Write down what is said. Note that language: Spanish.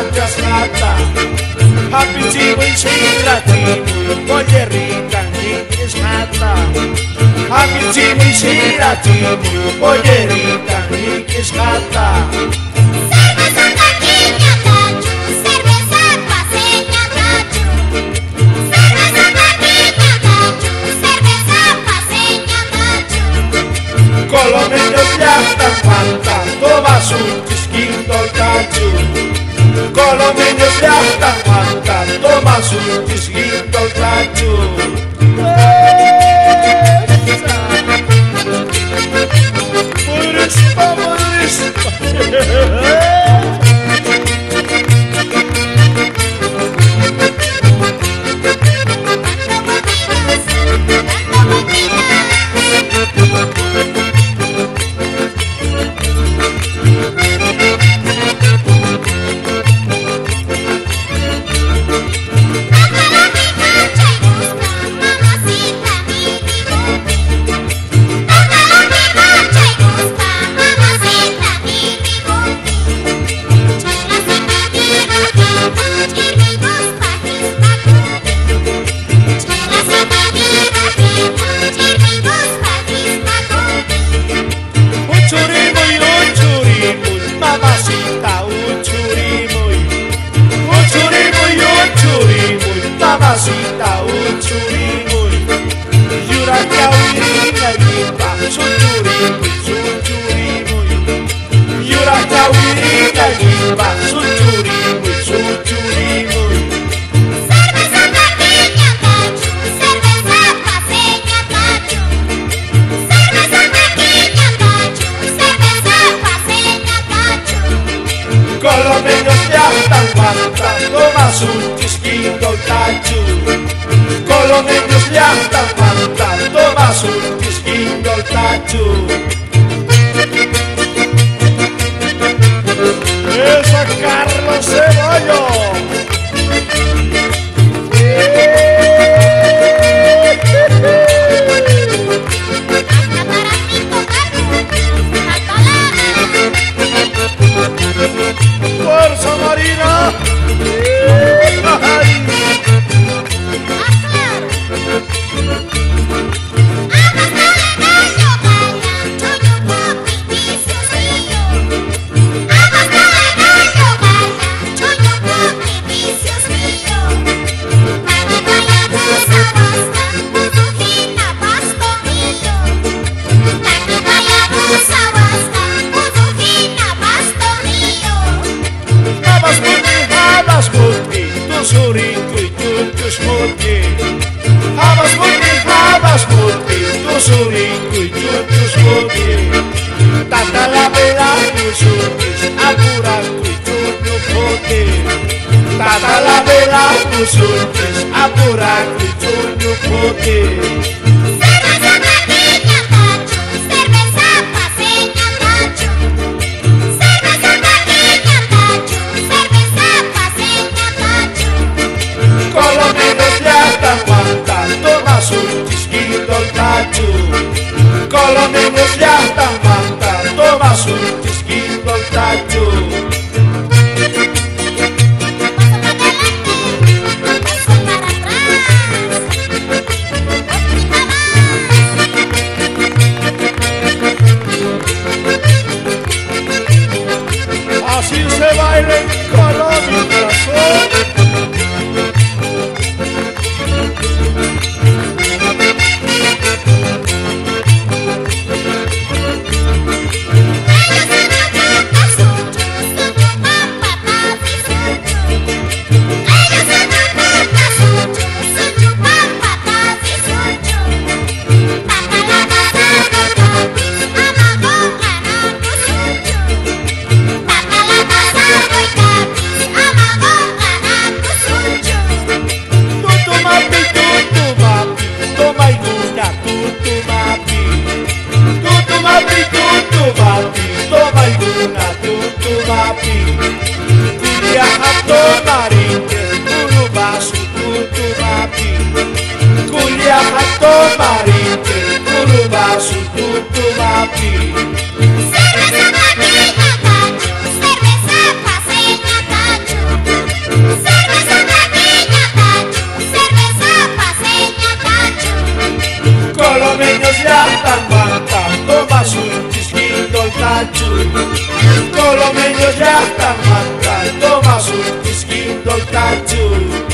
Anjas mata Happy Jimun Sira Jimun Boyerikan Hikis mata Happy Jimun Sira Jimun Boyerikan Hikis mata Cerveza taquinha tachu, cerveza paseña tachu. Cerveza taquinha tachu, cerveza paseña tachu. Colomenio piasta mata Toma su chisquito tachu Colomenio piasta mata Toma su chisquito tachu Mamacita uchurimuy Yura kawirina yipa Suchurimuy, suchurimuy Yura kawirina yipa Suchurimuy, suchurimuy Cerveza taquinha tachu, cerveza paseña tachu. Cerveza taquinha tachu, cerveza paseña tachu. Colomenio piasta mata Toma su chisquito tachu Colomenio piasta mata Toma su chisquito tachu ¡Esa Carlos Cebollo! Hasta para ti tocarlo, ¡Fuerza Marina! Tata la vela musutis apura cuichuño pote Tata la vela musutis apura cuichuño pote cerveza taquinha tachu, cerveza paseña tachu. Cerveza taquinha tachu, cerveza paseña tachu. Colomenio piasta mata Toma su chisquito tachu Colomenio piasta mata Toma su chisquito tachu Paso para adelante, paso para atrás. tachu. Colomeños ya están matando más un disquito el tachu.